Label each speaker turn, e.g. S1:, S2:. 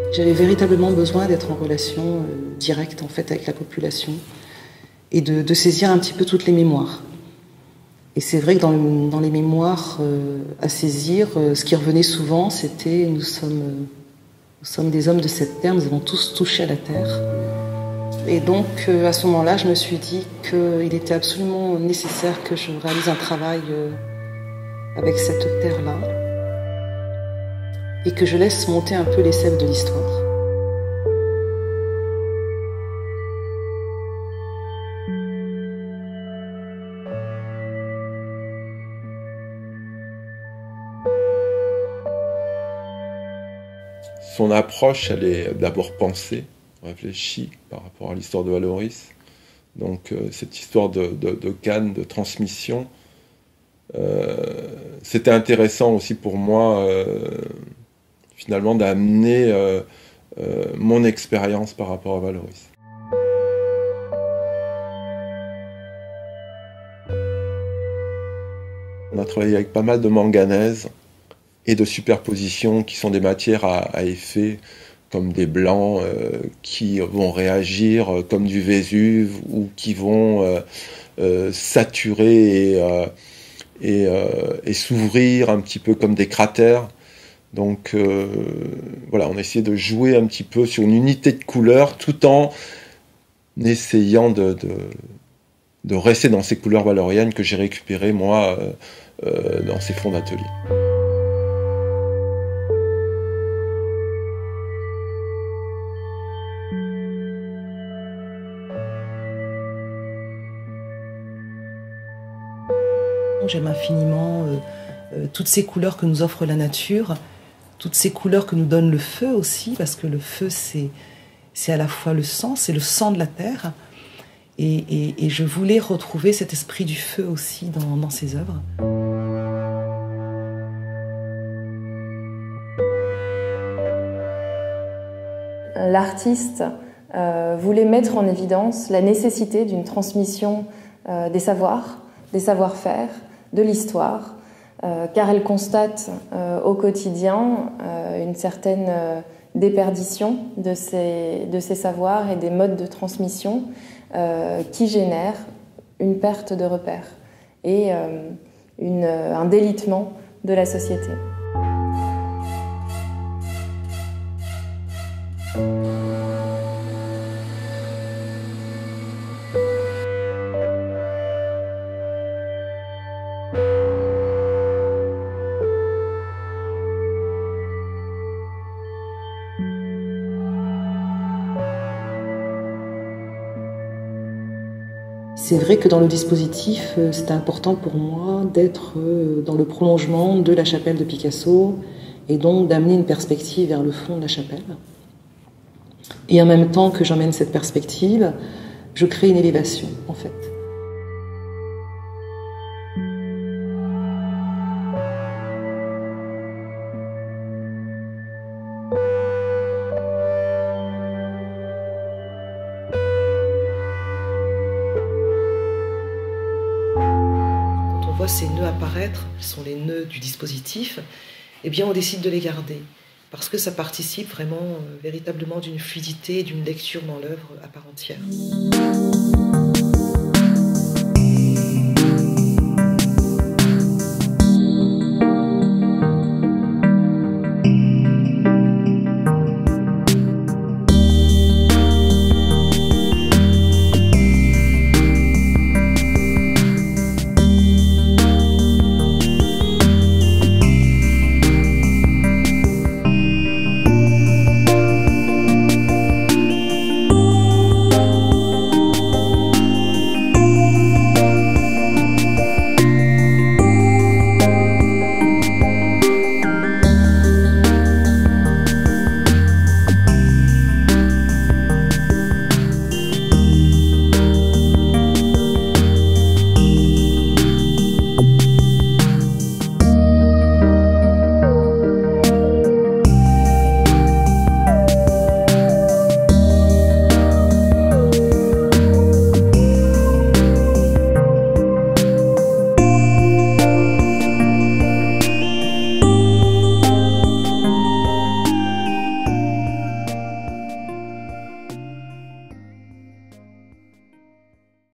S1: J'avais véritablement besoin d'être en relation directe en fait avec la population et de saisir un petit peu toutes les mémoires. Et c'est vrai que dans les mémoires à saisir, ce qui revenait souvent, c'était nous sommes des hommes de cette terre, nous avons tous touché à la terre. Et donc à ce moment-là, je me suis dit qu'il était absolument nécessaire que je réalise un travail avec cette terre-là et que je laisse monter un peu les sèves de l'histoire.
S2: Son approche, elle est d'abord pensée, réfléchie par rapport à l'histoire de Valoris. Donc cette histoire de canne, de transmission, c'était intéressant aussi pour moi, finalement, d'amener mon expérience par rapport à Valoris. On a travaillé avec pas mal de manganèse et de superposition qui sont des matières à effet comme des blancs qui vont réagir comme du Vésuve ou qui vont saturer et s'ouvrir un petit peu comme des cratères. Donc voilà, on a essayé de jouer un petit peu sur une unité de couleurs tout en essayant de rester dans ces couleurs valoriennes que j'ai récupérées moi dans ces fonds d'atelier.
S1: J'aime infiniment toutes ces couleurs que nous offre la nature, toutes ces couleurs que nous donne le feu aussi, parce que le feu c'est à la fois le sang, c'est le sang de la terre, et je voulais retrouver cet esprit du feu aussi dans ces œuvres.
S3: L'artiste voulait mettre en évidence la nécessité d'une transmission des savoirs, des savoir-faire, de l'histoire, car elle constate au quotidien une certaine déperdition de ces savoirs et des modes de transmission qui génèrent une perte de repères et un délitement de la société.
S1: C'est vrai que dans le dispositif, c'était important pour moi d'être dans le prolongement de la chapelle de Picasso et donc d'amener une perspective vers le fond de la chapelle. Et en même temps que j'emmène cette perspective, je crée une élévation en fait. Voit ces nœuds apparaître, ce sont les nœuds du dispositif, eh bien on décide de les garder, parce que ça participe vraiment, véritablement d'une fluidité et d'une lecture dans l'œuvre à part entière.